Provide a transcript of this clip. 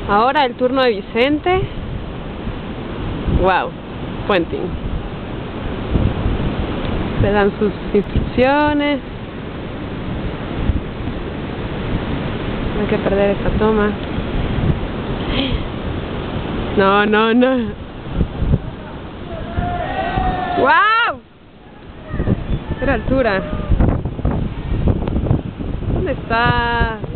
Ahora el turno de Vicente. Wow, puenting. Le dan sus instrucciones. No hay que perder esta toma. No, no, no. ¡Wow! ¡Qué altura! ¿Dónde está?